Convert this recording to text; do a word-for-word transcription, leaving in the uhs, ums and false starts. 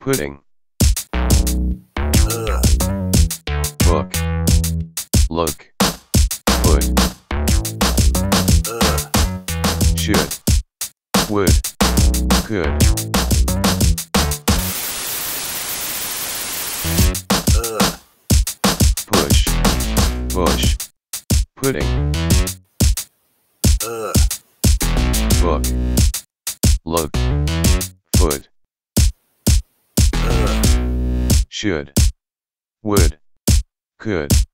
pudding, uh, book, look, put, uh, should, would, could, uh, push, bush, pudding, uh, book, look, foot, uh. should, would, could.